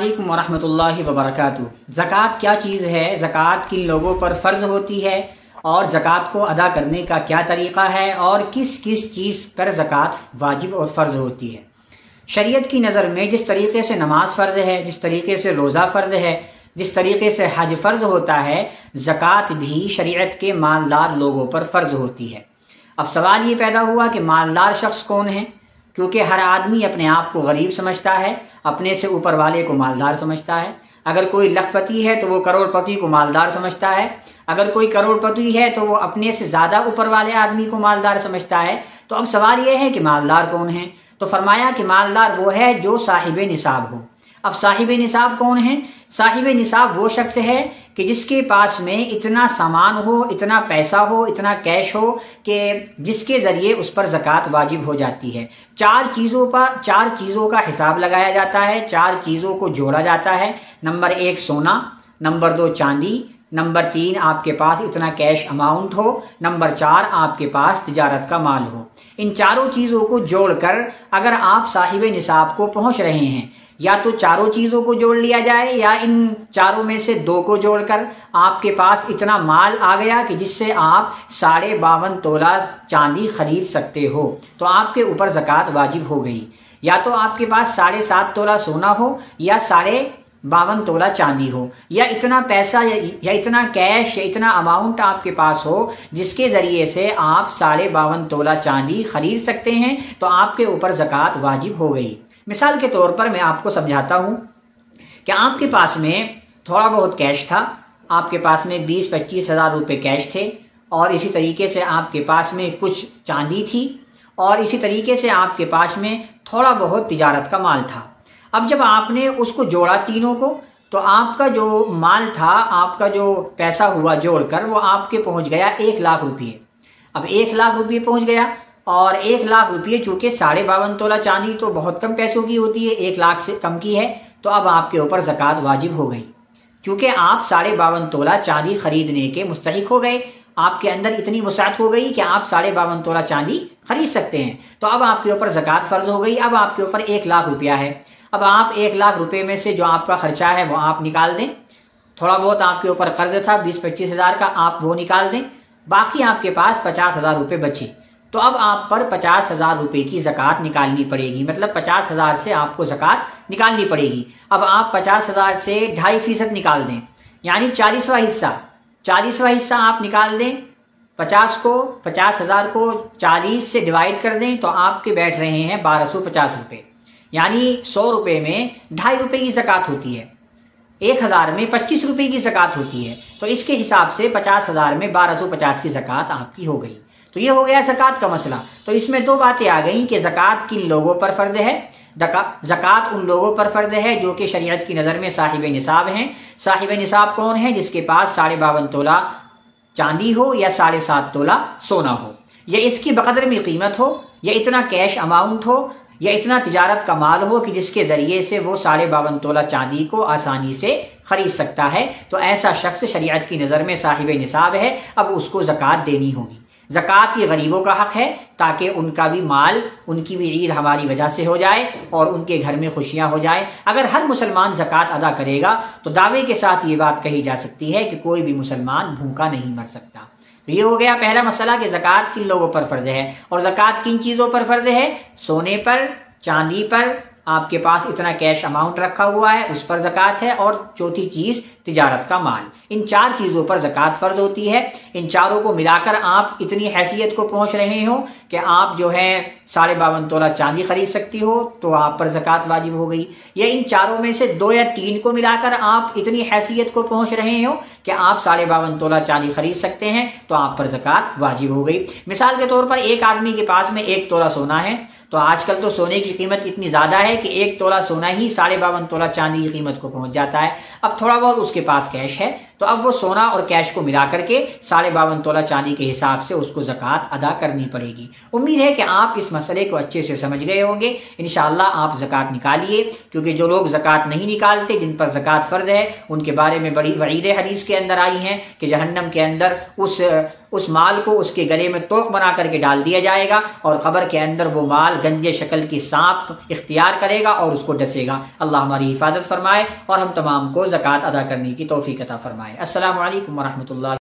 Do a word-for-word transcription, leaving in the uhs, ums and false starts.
अस्सलामुअलैकुम वरहमतुल्लाहि वबरकातुहू। ज़कात क्या चीज़ है, ज़कात किन लोगों पर फ़र्ज़ होती है और ज़कात को अदा करने का क्या तरीक़ा है और किस किस चीज़ पर ज़कात वाजिब और फ़र्ज़ होती है। शरीयत की नज़र में जिस तरीके से नमाज फ़र्ज़ है, जिस तरीके से रोज़ा फ़र्ज़ है, जिस तरीके से हज फ़र्ज़ होता है, ज़कात भी शरीयत के मालदार लोगों पर फ़र्ज़ होती है। अब सवाल ये पैदा हुआ कि मालदार शख्स कौन है, क्योंकि हर आदमी अपने आप को गरीब समझता है, अपने से ऊपर वाले को मालदार समझता है। अगर कोई लखपति है तो वो करोड़पति को मालदार समझता है, अगर कोई करोड़पति है तो वो अपने से ज़्यादा ऊपर वाले आदमी को मालदार समझता है। तो अब सवाल ये है कि मालदार कौन है, तो फरमाया कि मालदार वो है जो साहिब निसाब हो। अब साहिब निसाब कौन है? साहिब निसाब वो शख्स है कि जिसके पास में इतना सामान हो, इतना पैसा हो, इतना कैश हो कि जिसके ज़रिए उस पर ज़कात वाजिब हो जाती है। चार चीज़ों पर चार चीज़ों का हिसाब लगाया जाता है, चार चीज़ों को जोड़ा जाता है। नंबर एक सोना, नंबर दो चांदी, नंबर तीन आपके पास इतना कैश अमाउंट हो, नंबर चार आपके पास तिजारत का माल हो। इन चारों चीज़ों को जोड़कर अगर आप साहिब निसाब को पहुंच रहे हैं, या तो चारों चीज़ों को जोड़ लिया जाए या इन चारों में से दो को जोड़कर आपके पास इतना माल आ गया कि जिससे आप साढ़े बावन तोला चांदी खरीद सकते हो, तो आपके ऊपर ज़कात वाजिब हो गई। या तो आपके पास साढ़े सात तोला सोना हो या साढ़े बावन तोला चांदी हो, या इतना पैसा या, या इतना कैश या इतना अमाउंट आपके पास हो जिसके ज़रिए से आप साढ़े बावन तोला चांदी खरीद सकते हैं, तो आपके ऊपर ज़कात वाजिब हो गई। मिसाल के तौर पर मैं आपको समझाता हूं कि आपके पास में थोड़ा बहुत कैश था, आपके पास में बीस पच्चीस हजार रुपये कैश थे, और इसी तरीके से आपके पास में कुछ चांदी थी, और इसी तरीके से आपके पास में थोड़ा बहुत तिजारत का माल था। अब जब आपने उसको जोड़ा तीनों को, तो आपका जो माल था, आपका जो पैसा हुआ जोड़कर, वो आपके पहुंच गया एक लाख रुपये। अब एक लाख रुपये पहुंच गया, और एक लाख रुपये चूंकि साढ़े बावन तोला चांदी तो बहुत कम पैसों की होती है, एक लाख से कम की है, तो अब आपके ऊपर ज़कात वाजिब हो गई। क्योंकि आप साढ़े बावन तोला चांदी खरीदने के मुस्तहिक हो गए, आपके अंदर इतनी वसात हो गई कि आप साढ़े बावन तोला चांदी खरीद सकते हैं, तो अब आपके ऊपर ज़कात फ़र्ज हो गई। अब आपके ऊपर एक लाख रुपया है। अब आप एक लाख रुपये में से जो आपका खर्चा है वो आप निकाल दें, थोड़ा बहुत आपके ऊपर कर्ज था बीस पच्चीस हजार का, आप वो निकाल दें, बाकी आपके पास पचास हजार रुपये बचे। तो अब आप पर पचास हजार रुपये की ज़कात निकालनी पड़ेगी, मतलब पचास हजार से आपको ज़कात निकालनी पड़ेगी। अब आप पचास हजार से ढाई फीसद निकाल दें, यानी चालीसवा हिस्सा चालीसवा हिस्सा आप निकाल दें। पचास को पचास हजार को चालीस से डिवाइड कर दें, तो आपके बैठ रहे हैं बारह सौ पचास रुपये, यानी सौ रुपये में ढाई रुपये की ज़कात होती है, एक हजार में पच्चीस रुपये की ज़कात होती है। तो इसके हिसाब से पचास हजार में बारह सौ पचास की ज़कात आपकी हो गई। तो ये हो गया ज़कात का मसला। तो इसमें दो बातें आ गई कि ज़कात किन लोगों पर फ़र्ज है। ज़कात उन लोगों पर फ़र्ज है जो कि शरीयत की नज़र में साहिब निसाब हैं। साहिब निसाब कौन है? जिसके पास साढ़े बावन तोला चांदी हो या साढ़े सात तोला सोना हो, या इसकी बकदर में कीमत हो, या इतना कैश अमाउंट हो, या इतना तिजारत का माल हो कि जिसके ज़रिए से वो साढ़े बावन तोला चांदी को आसानी से खरीद सकता है। तो ऐसा शख्स शरीयत की नज़र में साहिब निसाब है। अब उसको ज़कात देनी होगी। ज़कात ये गरीबों का हक है, ताकि उनका भी माल, उनकी भी ईद हमारी वजह से हो जाए और उनके घर में खुशियां हो जाए। अगर हर मुसलमान ज़कात अदा करेगा तो दावे के साथ ये बात कही जा सकती है कि कोई भी मुसलमान भूखा नहीं मर सकता। तो ये हो गया पहला मसला कि ज़कात किन लोगों पर फ़र्ज है। और ज़कात किन चीज़ों पर फ़र्ज है? सोने पर, चांदी पर, आपके पास इतना कैश अमाउंट रखा हुआ है उस पर ज़कात है, और चौथी चीज़ तिजारत का माल। इन चार चीज़ों पर ज़कात फ़र्ज होती है। इन चारों को मिलाकर आप इतनी हैसियत को पहुंच रहे हो कि आप जो है साढ़े बावन तोला चांदी खरीद सकती हो, तो आप पर ज़कात वाजिब हो गई। या इन चारों में से दो या तीन को मिलाकर आप इतनी हैसियत को पहुंच रहे हो कि आप साढ़े बावन तोला चांदी खरीद सकते हैं, तो आप पर ज़कात वाजिब हो गई। मिसाल के तौर पर एक आदमी के पास में एक तोला सोना है, तो आजकल तो सोने की कीमत इतनी ज़्यादा है कि एक तोला सोना ही साढ़े बावन तोला चांदी की कीमत को पहुंच जाता है। अब थोड़ा बहुत उसके पास कैश है, तो अब वो सोना और कैश को मिला करके साढ़े बावन तोला चांदी के हिसाब से उसको ज़कात अदा करनी पड़ेगी। उम्मीद है कि आप इस मसले को अच्छे से समझ गए होंगे। इंशाअल्लाह आप ज़कात निकालिए, क्योंकि जो लोग ज़कात नहीं निकालते, जिन पर ज़कात फ़र्ज है, उनके बारे में बड़ी वईदें हदीस के अंदर आई हैं कि जहन्नम के अंदर उस उस माल को उसके गले में तोक बना करके डाल दिया जाएगा और कब्र के अंदर वो माल गंजे शक्ल की सांप इख्तियार करेगा और उसको डसेगा। अल्लाह हमारी हिफाजत फरमाए और हम तमाम को ज़कात अदा करने की तौफीक अता फरमाए। अस्सलामु अलैकुम व रहमतुल्लाह।